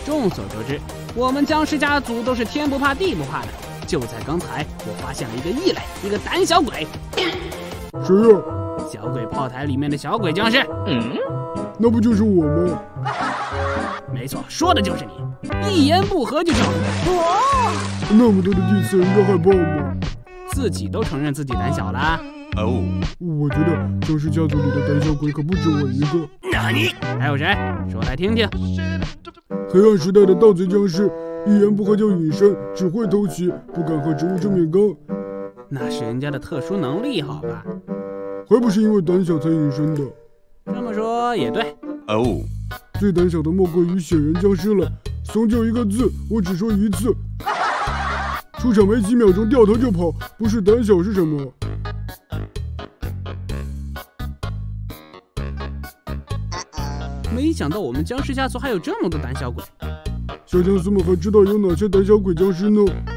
众所周知，我们僵尸家族都是天不怕地不怕的。就在刚才，我发现了一个异类，一个胆小鬼。 谁呀？ 小鬼炮台里面的小鬼僵尸。 那不就是我吗？ 没错，说的就是你，一言不合就叫我。 那么多的第四人该害怕吗？ 自己都承认自己胆小了。 我觉得僵尸家族里的胆小鬼可不止我一个。 那你还有谁？说来听听。 黑暗时代的盗贼僵尸，一言不合就隐身，只会偷袭，不敢和植物正面刚。 那是人家的特殊能力，好吧？ 还不是因为胆小才隐身的。 这么说也对。 最胆小的莫过于血人僵尸了。怂就一个字，我只说一次。出场没几秒钟掉头就跑，不是胆小是什么？ 没想到我们僵尸家族还有这么多胆小鬼。 小僵尸们还知道有哪些胆小鬼僵尸呢？